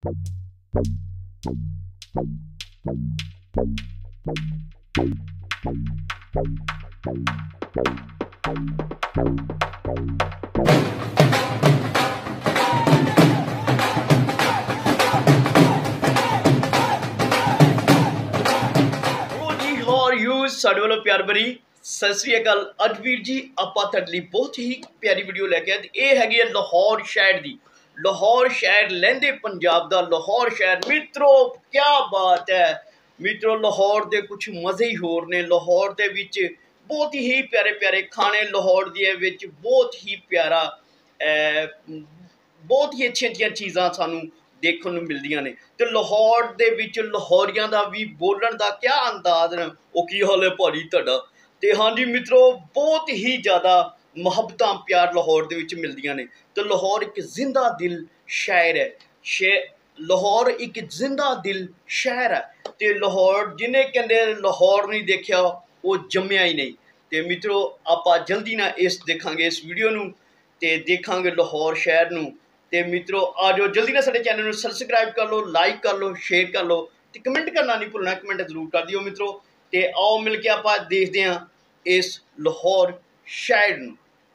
ਸਾਡੇ ਵੱਲੋਂ ਪਿਆਰ ਭਰੀ ਸਤਿ ਸ੍ਰੀ ਅਕਾਲ। ਅੱਜ ਵੀਰ ਜੀ ਆਪਾਂ ਤੁਹਾਡੇ ਲਈ ਬਹੁਤ ਹੀ ਪਿਆਰੀ ਵੀਡੀਓ ਲੈ ਕੇ ਆਏ। ਇਹ ਹੈਗੀ ਹੈ ਲਾਹੌਰ ਸ਼ਹਿਰ ਦੀ। ਲਾਹੌਰ ਸ਼ਹਿਰ ਲਹਿੰਦੇ ਪੰਜਾਬ ਦਾ ਲਾਹੌਰ ਸ਼ਹਿਰ। ਮਿੱਤਰੋ ਕਿਆ ਬਾਤ ਹੈ ਮਿੱਤਰੋ, ਲਾਹੌਰ ਦੇ ਕੁਛ ਮਜ਼ੇ ਹੀ ਹੋਰ ਨੇ। ਲਾਹੌਰ ਦੇ ਵਿੱਚ ਬਹੁਤ ਹੀ ਪਿਆਰੇ ਪਿਆਰੇ ਖਾਣੇ, ਲਾਹੌਰ ਦੇ ਵਿੱਚ ਬਹੁਤ ਹੀ ਪਿਆਰਾ ਬਹੁਤ ਹੀ ਅੱਛੀਆਂ ਚੀਜ਼ਾਂ ਸਾਨੂੰ ਦੇਖਣ ਨੂੰ ਮਿਲਦੀਆਂ ਨੇ। ਤੇ ਲਾਹੌਰ ਦੇ ਵਿੱਚ ਲਾਹੌਰੀਆਂ ਦਾ ਵੀ ਬੋਲਣ ਦਾ ਕਿਆ ਅੰਦਾਜ਼ ਨੇ। ਉਹ ਕੀ ਹਾਲ ਹੈ ਭਾਜੀ ਤੁਹਾਡਾ। ਤੇ ਹਾਂਜੀ ਮਿੱਤਰੋ, ਬਹੁਤ ਹੀ ਜ਼ਿਆਦਾ ਮੁਹੱਬਤਾਂ ਪਿਆਰ ਲਾਹੌਰ ਦੇ ਵਿੱਚ ਮਿਲਦੀਆਂ ਨੇ। ਤੇ ਲਾਹੌਰ ਇੱਕ ਜ਼ਿੰਦਾ ਦਿਲ ਸ਼ਹਿਰ ਹੈ। ਲਾਹੌਰ ਇੱਕ ਜ਼ਿੰਦਾ ਦਿਲ ਸ਼ਹਿਰ ਹੈ। ਤੇ ਲਾਹੌਰ ਜਿਹਨੇ ਕਹਿੰਦੇ ਲਾਹੌਰ ਨਹੀਂ ਦੇਖਿਆ ਉਹ ਜੰਮਿਆ ਹੀ ਨਹੀਂ। ਤੇ ਮਿੱਤਰੋ ਆਪਾਂ ਜਲਦੀ ਨਾਲ ਦੇਖਾਂਗੇ ਇਸ ਵੀਡੀਓ ਨੂੰ ਤੇ ਦੇਖਾਂਗੇ ਲਾਹੌਰ ਸ਼ਹਿਰ ਨੂੰ। ਤੇ ਮਿੱਤਰੋ ਆ ਜਾਓ ਜਲਦੀ ਨਾਲ ਸਾਡੇ ਚੈਨਲ ਨੂੰ ਸਬਸਕ੍ਰਾਈਬ ਕਰ ਲਓ, ਲਾਈਕ ਕਰ ਲਓ, ਸ਼ੇਅਰ ਕਰ ਲਓ ਤੇ ਕਮੈਂਟ ਕਰਨਾ ਨਹੀਂ ਭੁੱਲਣਾ। ਕਮੈਂਟ ਜ਼ਰੂਰ ਕਰ ਦਿਓ ਮਿੱਤਰੋ। ਤੇ ਆਓ ਮਿਲ ਕੇ ਆਪਾਂ ਦੇਖਦੇ ਹਾਂ ਇਸ ਲਾਹੌਰ ਸ਼ਹਿਰ ਨੂੰ।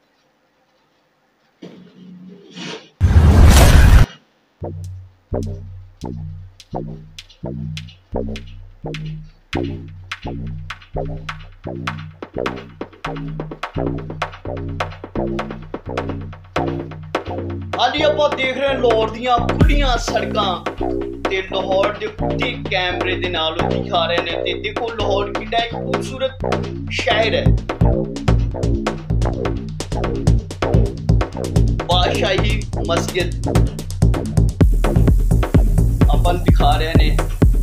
ਹਾਂਜੀ ਆਪਾਂ ਦੇਖ ਰਹੇ ਹਾਂ ਲਾਹੌਰ ਦੀਆਂ ਖੁੱਲੀਆਂ ਸੜਕਾਂ ਤੇ ਲਾਹੌਰ ਦੇ ਉੱਤੇ ਕੈਮਰੇ ਦੇ ਨਾਲ ਉਹ ਦਿਖਾ ਰਹੇ ਨੇ। ਤੇ ਦੇਖੋ ਲਾਹੌਰ ਕਿੰਨਾ ਇੱਕ ਖੂਬਸੂਰਤ ਸ਼ਹਿਰ ਹੈ। ਬਾਦਸ਼ਾਹੀ ਮਸਜਿਦ ਆਪਾਂ ਨੂੰ ਦਿਖਾ ਰਹੇ ਨੇ।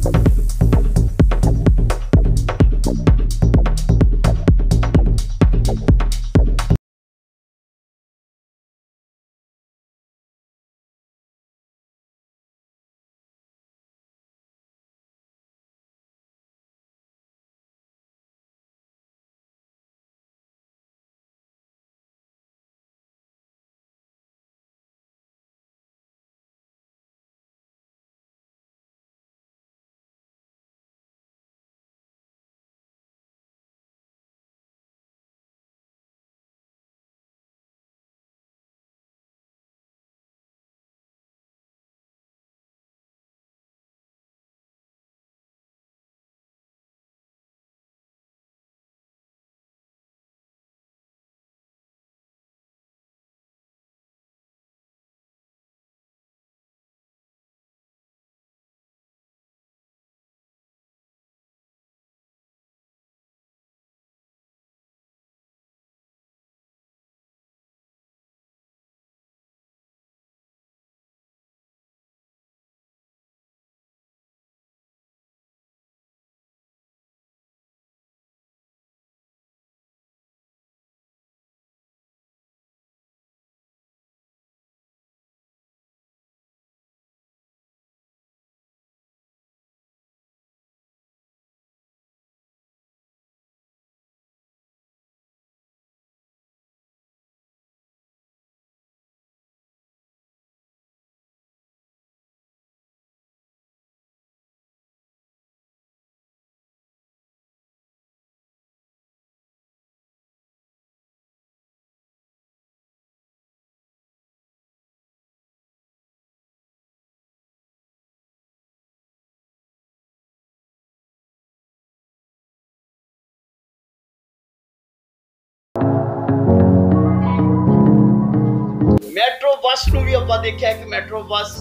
ਮੈਟਰੋ ਬੱਸ ਨੂੰ ਵੀ ਆਪਾਂ ਦੇਖਿਆ ਕਿ ਮੈਟਰੋ ਬੱਸ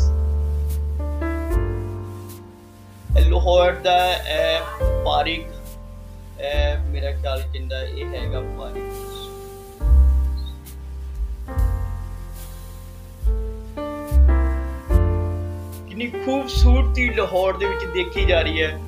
ਲਾਹੌਰ ਦਾ ਪਾਰਿਕ ਮੇਰਾ ਖਿਆਲ ਕਹਿੰਦਾ ਇਹ ਹੈਗਾ ਪਾਰਿਕ। ਕਿੰਨੀ ਖੂਬਸੂਰਤੀ ਲਾਹੌਰ ਦੇ ਵਿੱਚ ਦੇਖੀ ਜਾ ਰਹੀ ਹੈ।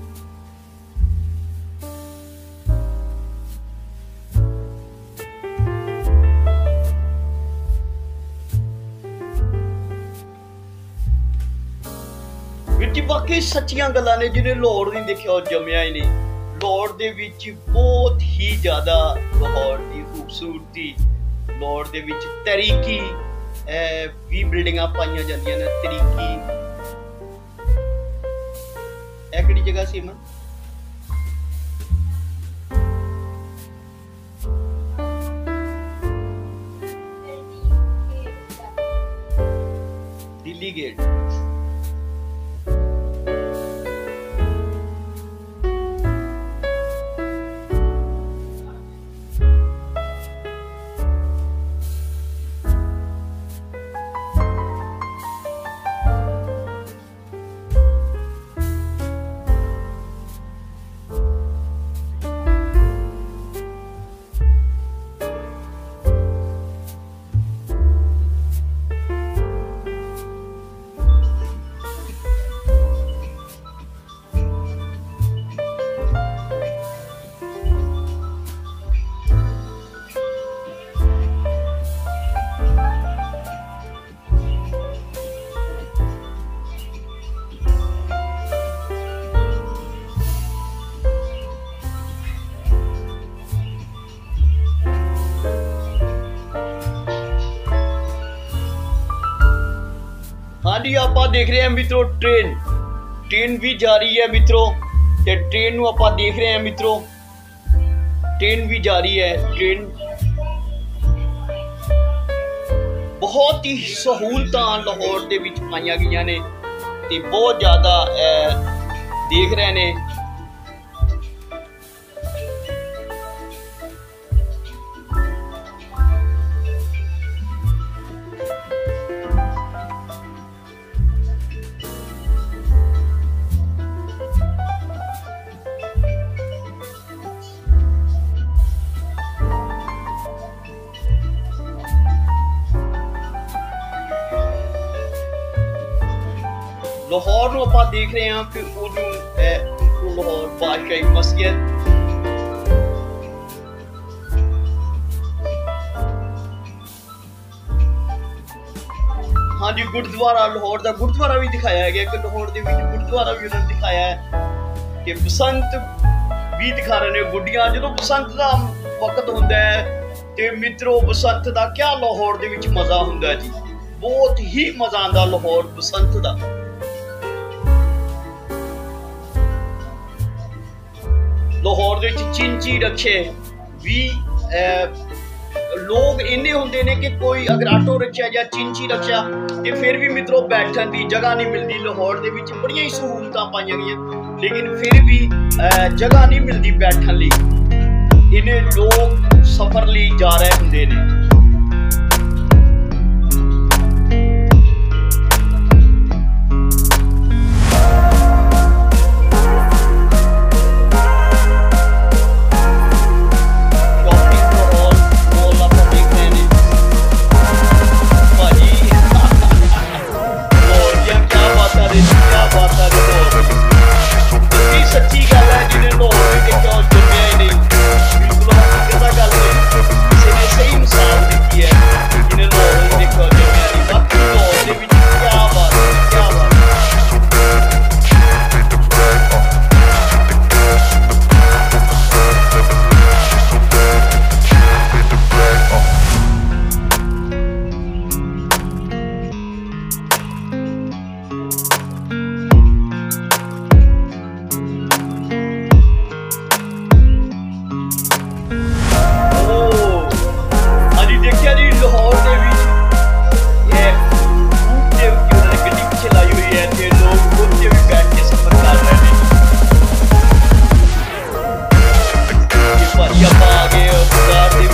ਬਾਕੀ ਸੱਚੀਆਂ ਗੱਲਾਂ ਨੇ। ਜਿਹਨੇ ਲਾਹੌਰ ਨਹੀਂ ਦੇਖਿਆ ਉਹ ਜੰਮਿਆ ਹੀ ਨਹੀਂ। ਲਾਹੌਰ ਦੇ ਵਿੱਚ ਬਹੁਤ ਹੀ ਜ਼ਿਆਦਾ ਲਾਹੌਰ ਦੀ ਖੂਬਸੂਰਤੀ। ਲਾਹੌਰ ਦੇ ਵਿੱਚ ਤਰੀਕੀ ਵੀ ਬਿਲਡਿੰਗਾਂ ਪਾਈਆਂ ਜਾਂਦੀਆਂ ਨੇ। ਤਰੀਕੀ ਕਿਹੜੀ ਜਗ੍ਹਾ ਸੀ ਅਮਨ? ਦਿੱਲੀ ਗੇਟ। हाँ जी आप देख रहे हैं मित्रों ट्रेन भी जा रही है मित्रों, ते ट्रेन नूं आपां देख रहे हैं मित्रों, ट्रेन भी जा रही है। ट्रेन बहुत ही सहूलतां लाहौर दे विच पाईयां गईयां ने ते बहुत ज़्यादा देख रहे ने। लाहौर नूं आपां देख रहे हैं कि उन्होंने लाहौर बादशाही मस्जिद, हाँ जी गुरुद्वारा, लाहौर का गुरुद्वारा भी दिखाया गया कि लाहौर के गुरुद्वारा भी उन्होंने दिखाया है कि बसंत भी दिखा रहे हैं। गुड्डियां जो बसंत का वक्त होंदा है ते मित्रों बसंत का क्या लाहौर दे विच मजा हुंदा है जी, बहुत ही मजा आंदा लाहौर बसंत का। लाहौर दे विच चिंची रखे भी लोग इन्ने होंदे ने कि कोई अगर आटो रखा या चिंची रखा तो फिर भी मित्रों बैठन की जगह नहीं मिलती। लाहौर दे विच बड़ियां ही सहूलतां पाईयां गईयां लेकिन फिर भी जगह नहीं मिलती बैठन लई। इन्ने लोग सफर लई जा रहे होंदे ने। सच्ची गल है जिन्हें लाहौर भी देखा और जन्मिया ही नहीं, बिल्कुल हकीकत गल नहीं, किसी ने सही मिसाल दी है जिन्हें लाहौर भी देखा और जन्मिया नहीं। बाकी लाहौर के विच क्या बात है, क्या बात है। लाहौर के भी उन्होंने गड्डी पीछे लाई हुई है तो लोग उससे भी बैठ के सफर कर रहे हैं। भाई आप आ गए बाजार के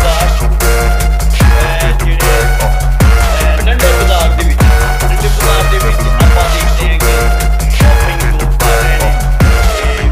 नंढे बाजार के आप देखते हैं कि शॉपिंग लोग कर रहे हैं।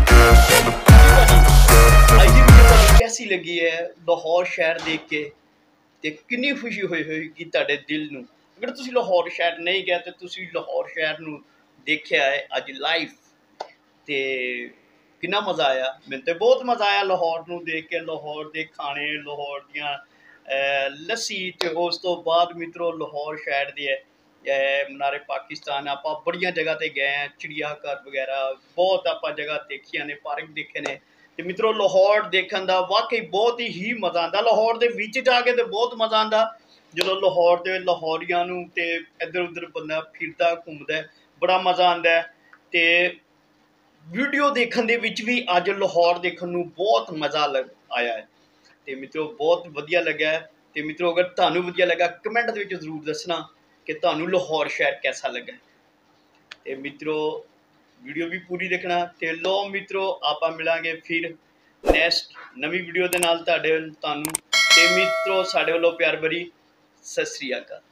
आज वीडियो कैसी लगी है लाहौर शहर देख के ते कितनी खुशी हुई होगी तुहाडे दिल नूं। अगर तुसीं लाहौर शहर नहीं गए तो तुसीं लाहौर शहर नूं देखिया है अज लाइव ते कितना मज़ा आया। मैंने तो बहुत मज़ा आया लाहौर नूं देख के, लाहौर के खाने, लाहौर दियां लस्सी ते उस तो बाद मित्रों लाहौर शहर दे मनारे पाकिस्तान आपां बड़ियां जगह ते गए हैं, चिड़ियाघर वगैरह बहुत आपां जगह देखियां ने, पार्क देखे ने। तो मित्रों लाहौर देखने का वाकई बहुत ही मज़ा आता। लाहौर के विच जाके तो बहुत मज़ा आता जो लाहौर के लाहौरियां नूं ते इधर उधर बंदा फिरदा घूमदा बड़ा मज़ा आता है। तो वीडियो देखने ਦੇ ਵਿੱਚ ਵੀ ਅੱਜ ਲਾਹੌਰ ਦੇਖਣ ਨੂੰ ਬਹੁਤ ਮਜ਼ਾ ਆਇਆ ਹੈ ਤੇ ਮਿੱਤਰੋ ਬਹੁਤ ਵਧੀਆ ਲੱਗਾ ਹੈ। ਤੇ ਮਿੱਤਰੋ ਅਗਰ ਤੁਹਾਨੂੰ ਵਧੀਆ ਲੱਗਾ ਕਮੈਂਟ ਦੇ ਵਿੱਚ ਜ਼ਰੂਰ ਦੱਸਣਾ ਕਿ ਤੁਹਾਨੂੰ ਲਾਹੌਰ ਸ਼ਹਿਰ कैसा लगा। ਤੇ ਮਿੱਤਰੋ ਵੀਡੀਓ ਵੀ ਪੂਰੀ ਦੇਖਣਾ ਤੇ ਲੋ ਮਿੱਤਰੋ ਆਪਾਂ ਮਿਲਾਂਗੇ ਫਿਰ ਨੈਕਸਟ ਨਵੀਂ ਵੀਡੀਓ ਦੇ ਨਾਲ ਤੁਹਾਨੂੰ ਤੇ ਮਿੱਤਰੋ ਸਾਡੇ ਵੱਲੋਂ ਪਿਆਰ ਭਰੀ ਸਤਿ ਸ੍ਰੀ ਅਕਾਲ।